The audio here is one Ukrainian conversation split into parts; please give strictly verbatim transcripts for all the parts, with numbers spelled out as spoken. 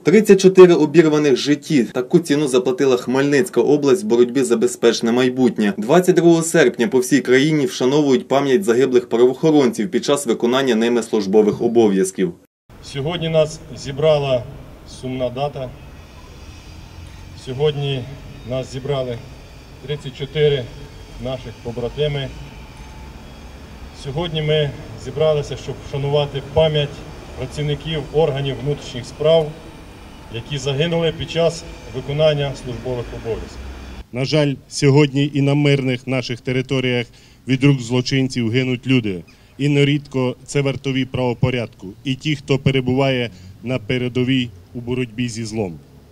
тридцять чотири обірваних житті. Таку ціну заплатила Хмельницька область в боротьбі за безпечне майбутнє. двадцять другого серпня по всій країні вшановують пам'ять загиблих правоохоронців під час виконання ними службових обов'язків. Сьогодні нас зібрала сумна дата. Сьогодні нас зібрали тридцять чотири наших побратими. Сьогодні ми зібралися, щоб вшанувати пам'ять працівників органів внутрішніх справ, які загинули під час виконання службових обов'язків. На жаль, сьогодні і на мирних наших територіях від рук злочинців гинуть люди. І нерідко це вартові правопорядку, і ті, хто перебуває на передовій у боротьбі зі злом.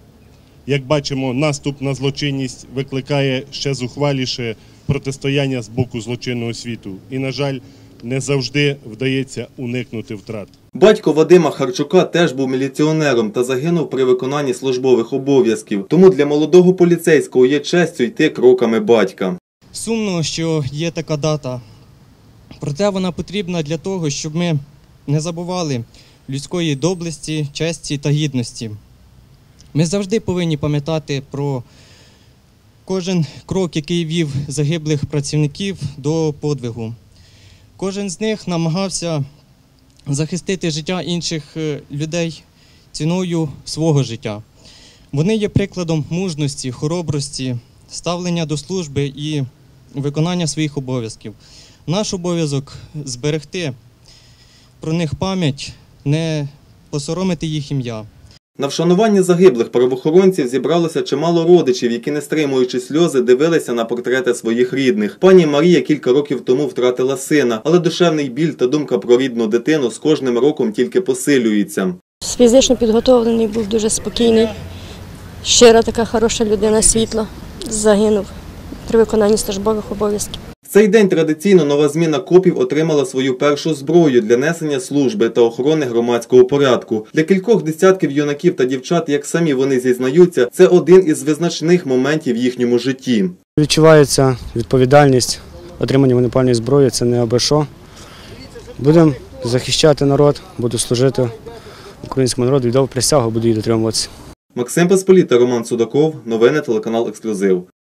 Як бачимо, наступ на злочинність викликає ще зухваліше протистояння з боку злочинного світу. І, на жаль, не завжди вдається уникнути втрат. Батько Вадима Харчука теж був міліціонером та загинув при виконанні службових обов'язків. Тому для молодого поліцейського є честю йти кроками батька. Сумно, що є така дата. Проте вона потрібна для того, щоб ми не забували людської доблесті, честі та гідності. Ми завжди повинні пам'ятати про кожен крок, який вів загиблих працівників до подвигу. Кожен з них намагався захистити життя інших людей ціною свого життя. Вони є прикладом мужності, хоробрості, ставлення до служби і виконання своїх обов'язків. Наш обов'язок – зберегти про них пам'ять, не посоромити їх ім'я. На вшануванні загиблих правоохоронців зібралося чимало родичів, які, не стримуючи сльози, дивилися на портрети своїх рідних. Пані Марія кілька років тому втратила сина, але душевний біль та думка про рідну дитину з кожним роком тільки посилюється. Фізично підготовлений, був дуже спокійний, щира така хороша людина, світла, загинув при виконанні службових обов'язків. В цей день традиційно нова зміна копів отримала свою першу зброю для несення служби та охорони громадського порядку. Для кількох десятків юнаків та дівчат, як самі вони зізнаються, це один із визначних моментів в їхньому житті. Відчувається відповідальність, отримання вогнепальної зброї – це не аби що. Будемо захищати народ, буду служити українському народу, віддав присягу, буду її дотримуватися. Максим Посполіта, Роман Судаков, новини телеканал «Ексклюзив».